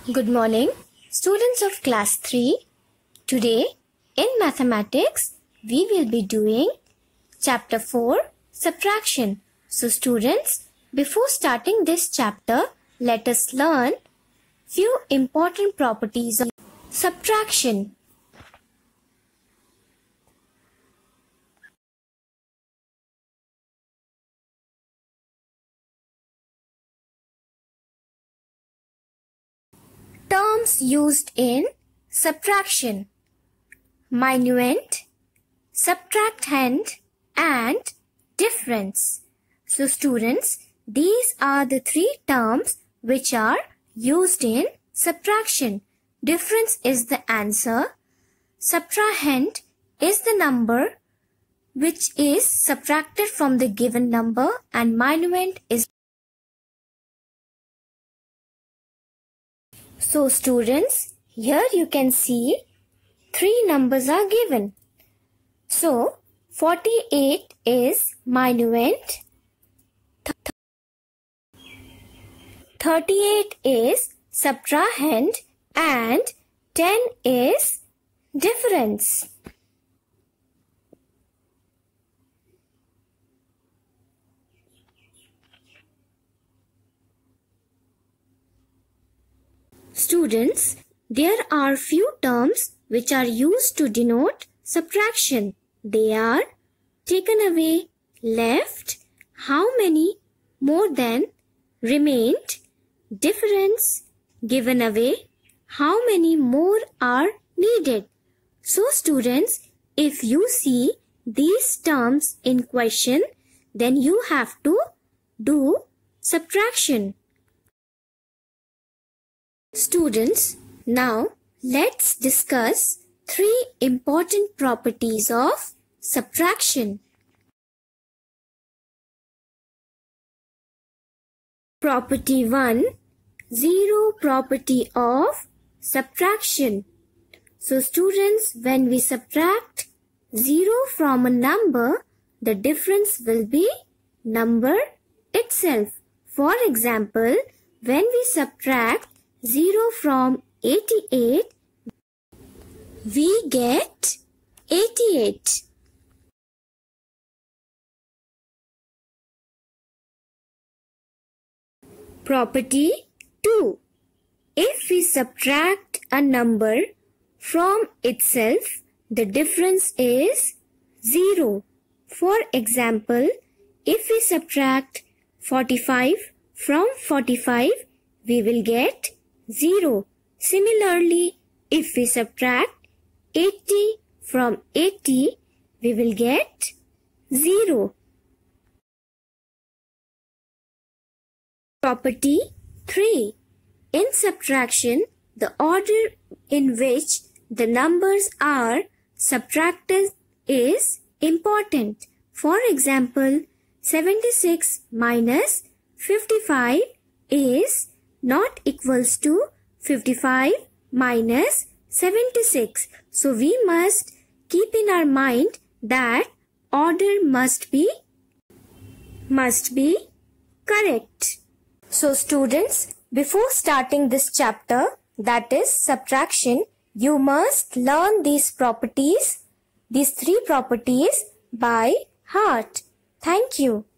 Good morning, students of class 3. Today, in mathematics, we will be doing chapter 4, subtraction. So students, before starting this chapter, let us learn few important properties of subtraction. Terms used in subtraction: minuend, subtrahend, and difference. So students, these are the three terms which are used in subtraction. Difference is the answer. Subtrahend is the number which is subtracted from the given number, and minuend is. So students, here you can see three numbers are given. So 48 is minuend, 38 is subtrahend, and 10 is difference. Students, there are few terms which are used to denote subtraction. They are taken away, left, how many, more than, remained, difference, given away, how many more are needed. So students, if you see these terms in question, then you have to do subtraction. Students, now let's discuss three important properties of subtraction. Property 1, zero property of subtraction. So students, when we subtract 0 from a number, the difference will be number itself. For example, when we subtract 0 from 88, we get 88. Property 2. If we subtract a number from itself, the difference is 0. For example, if we subtract 45 from 45, we will get 0. Similarly, if we subtract 80 from 80, we will get 0. Property 3. In subtraction, the order in which the numbers are subtracted is important. For example, 76 minus 55 is not equals to 55 minus 76. So we must keep in our mind that order must be correct. So students, before starting this chapter, that is subtraction, you must learn these properties, these three properties by heart. Thank you.